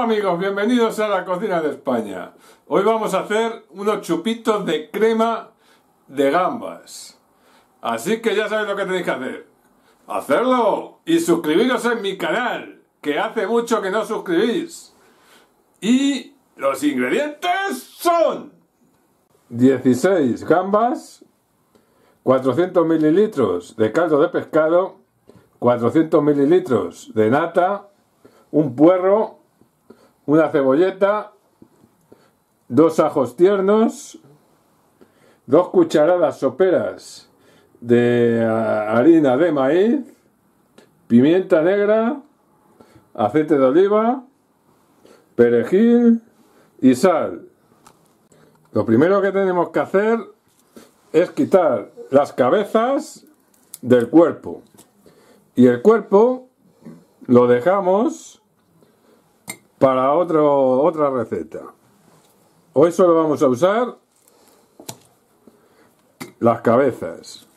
amigos, bienvenidos a la cocina de España. Hoy vamos a hacer unos chupitos de crema de gambas. Así que ya sabéis lo que tenéis que hacer. ¡Hacerlo! Y suscribiros en mi canal, que hace mucho que no suscribís. Y los ingredientes son 16 gambas, 400 mililitros de caldo de pescado, 400 mililitros de nata, un puerro, una cebolleta, 2 ajos tiernos, 2 cucharadas soperas de harina de maíz, pimienta negra, aceite de oliva, perejil y sal. Lo primero que tenemos que hacer es quitar las cabezas del cuerpo. Y el cuerpo lo dejamos para otra receta. Hoy solo vamos a usar las cabezas.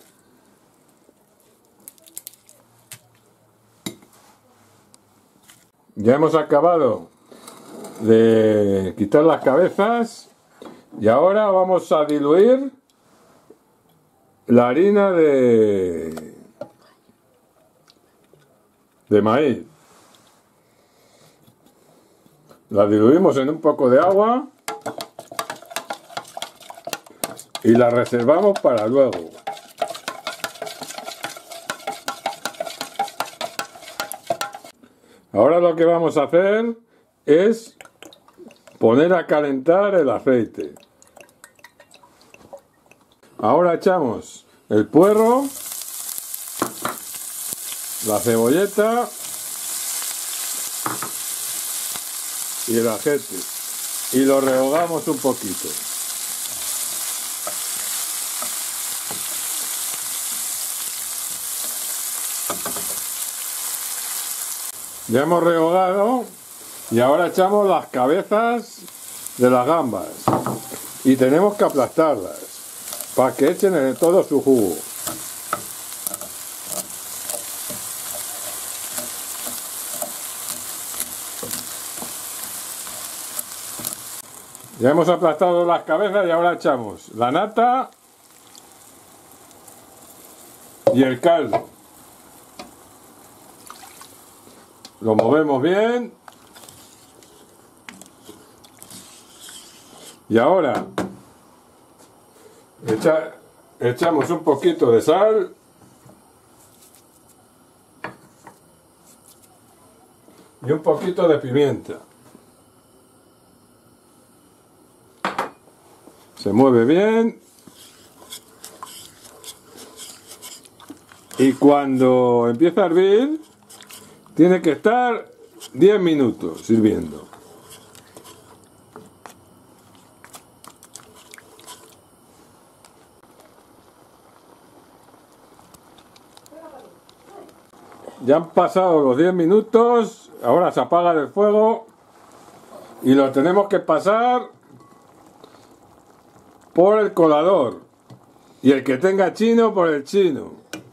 Ya hemos acabado de quitar las cabezas y ahora vamos a diluir la harina de maíz. La diluimos en un poco de agua y la reservamos para luego. Ahora lo que vamos a hacer es poner a calentar el aceite. Ahora echamos el puerro, la cebolleta y el aceite y lo rehogamos un poquito. Ya hemos rehogado y ahora echamos las cabezas de las gambas y tenemos que aplastarlas para que echen todo su jugo. Ya hemos aplastado las cabezas y ahora echamos la nata y el caldo. Lo movemos bien. Y ahora echamos un poquito de sal. Y un poquito de pimienta. Se mueve bien y cuando empieza a hervir tiene que estar 10 minutos hirviendo. Ya han pasado los 10 minutos, ahora se apaga el fuego y lo tenemos que pasar por el colador, y el que tenga chino por el chino.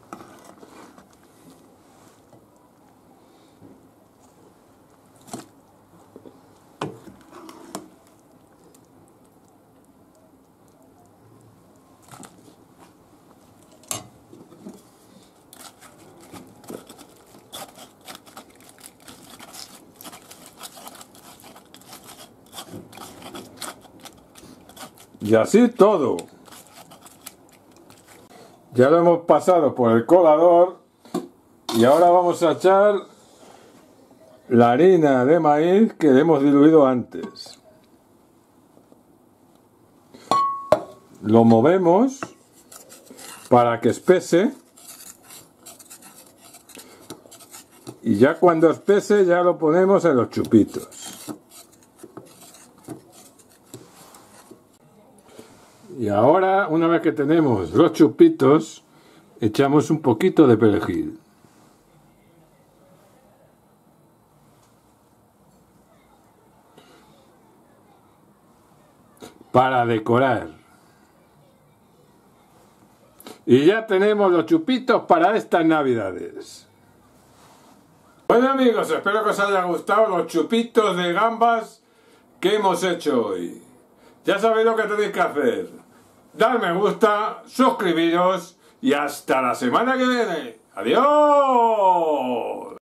Y así todo. Ya lo hemos pasado por el colador y ahora vamos a echar la harina de maíz que hemos diluido antes. Lo movemos para que espese y ya cuando espese ya lo ponemos en los chupitos. Y ahora, una vez que tenemos los chupitos, echamos un poquito de perejil. Para decorar. Y ya tenemos los chupitos para estas navidades. Bueno amigos, espero que os haya gustado los chupitos de gambas que hemos hecho hoy. Ya sabéis lo que tenéis que hacer. Dar me gusta, suscribiros y hasta la semana que viene. ¡Adiós!